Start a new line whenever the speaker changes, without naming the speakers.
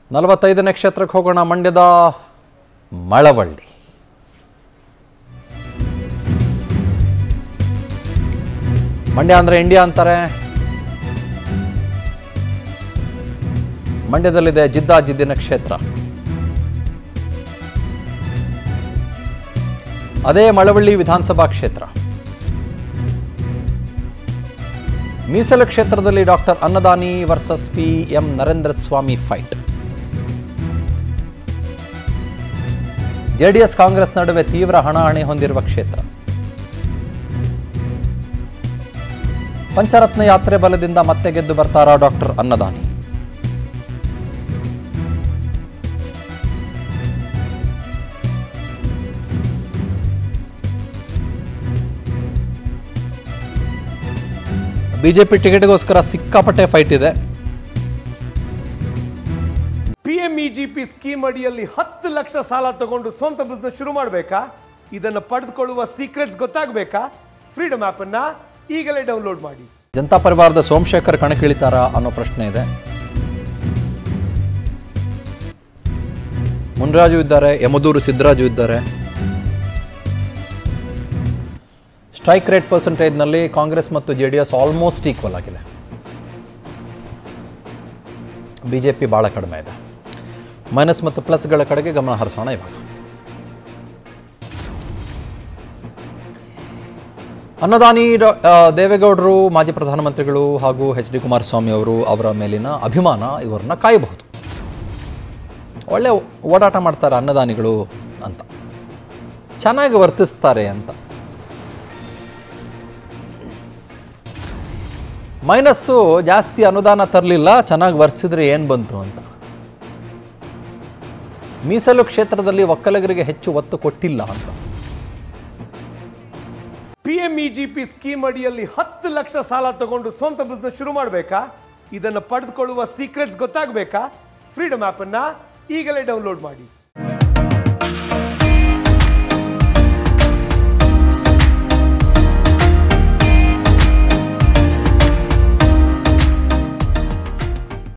45ನೇ ಕ್ಷೇತ್ರಕ್ಕೆ ಹೋಗೋಣ. ಮಂಡ್ಯದ ಮಳವಳ್ಳಿ. ಮಂಡ್ಯ ಅಂದರೆ ಇಂಡಿಯಾ ಅಂತಾರೆ. ಮಂಡ್ಯದಲ್ಲಿದೆ ಜಿದ್ದಾಜಿದ್ದಿನ ಕ್ಷೇತ್ರ. ಅದೇ ಮಳವಳ್ಳಿ ವಿಧಾನಸಭಾ ಕ್ಷೇತ್ರ. ಮೀಸಲು ಕ್ಷೇತ್ರದಲ್ಲಿ doctor Annadani versus PM Narendra Swamy fight. JDS Congress ನಡುವೆ ತೀವ್ರ ಹಣಾಹಣಿ ಹೊಂದಿರುವ ಕ್ಷೇತ್ರ. ಪಂಚರತ್ನ ಯಾತ್ರೆ ಬಲದಿಂದ ಮತ್ತೆ ಗೆದ್ದು ಬರ್ತಾರಾ ಡಾಕ್ಟರ್ ಅನ್ನದಾನಿ? ಬಿಜೆಪಿ ಟಿಕೆಟ್ಗೋಸ್ಕರ ಸಿಕ್ಕಾಪಟ್ಟೆ ಫೈಟ್ ಇದೆ.
PMEGP ಸ್ಕೀಮ್ ಅಡಿಯಲ್ಲಿ 10 ಲಕ್ಷ ಸಾಲ ತಗೊಂಡು ಸ್ವಂತ ಬಿಸ್ನೆಸ್ ಶುರು ಮಾಡಬೇಕಾ? ಇದನ್ನು ಪಡೆದುಕೊಳ್ಳುವ ಸೀಕ್ರೆಟ್ಸ್ ಗೊತ್ತಾಗಬೇಕಾ? ಫ್ರೀಡಮ್ ಆಪ್ ಅನ್ನ ಈಗಲೇ ಡೌನ್ಲೋಡ್ ಮಾಡಿ.
ಜನತಾ ಪರಿವಾರದ ಸೋಮಶೇಖರ್ ಕಣಕ್ಕಿಳಿತಾರಾ ಅನ್ನೋ ಪ್ರಶ್ನೆ ಇದೆ. ಮುನ್ರಾಜು ಇದ್ದಾರೆ, ಯಮದೂರು ಸಿದ್ದರಾಜು ಇದ್ದಾರೆ. ಸ್ಟ್ರೈಕ್ ರೇಟ್ ಪರ್ಸೆಂಟೇಜ್ನಲ್ಲಿ ಕಾಂಗ್ರೆಸ್ ಮತ್ತು JDS ಆಲ್ಮೋಸ್ಟ್ ಈಕ್ವಲ್ ಆಗಿದೆ. ಬಿಜೆಪಿ ಭಾಳ ಕಡಿಮೆ ಇದೆ. ಮೈನಸ್ ಮತ್ತು ಪ್ಲಸ್ಗಳ ಕಡೆಗೆ ಗಮನ ಹರಿಸೋಣ. ಇವಾಗ ಅನ್ನದಾನಿ ದೇವೇಗೌಡರು, ಮಾಜಿ ಪ್ರಧಾನಮಂತ್ರಿಗಳು ಹಾಗೂ HD ಕುಮಾರಸ್ವಾಮಿ ಅವರು, ಅವರ ಮೇಲಿನ ಅಭಿಮಾನ ಇವರನ್ನ ಕಾಯಬಹುದು. ಒಳ್ಳೆ ಓಡಾಟ ಮಾಡ್ತಾರೆ ಅನ್ನದಾನಿಗಳು ಅಂತ, ಚೆನ್ನಾಗಿ ವರ್ತಿಸ್ತಾರೆ ಅಂತ. ಮೈನಸ್ಸು ಜಾಸ್ತಿ ಅನುದಾನ ತರಲಿಲ್ಲ, ಚೆನ್ನಾಗಿ ವರ್ತಿಸಿದ್ರೆ ಏನು ಬಂತು ಅಂತ. ಮೀಸಲು ಕ್ಷೇತ್ರದಲ್ಲಿ ಒಕ್ಕಲಿಗರಿಗೆ ಹೆಚ್ಚು ಒತ್ತು ಕೊಟ್ಟಿಲ್ಲ ಅಂತ.
PMEGP ಸ್ಕೀಮ್ ಅಡಿಯಲ್ಲಿ 10 ಲಕ್ಷ ಸಾಲ ತಗೊಂಡು ಸ್ವಂತ ಬಿಸ್ನೆಸ್ ಶುರು ಮಾಡಬೇಕಾ? ಇದನ್ನು ಪಡೆದುಕೊಳ್ಳುವ ಸೀಕ್ರೆಟ್ಸ್ ಗೊತ್ತಾಗಬೇಕಾ? ಫ್ರೀಡಮ್ ಆಪ್ ಅನ್ನ ಈಗಲೇ ಡೌನ್ಲೋಡ್ ಮಾಡಿ.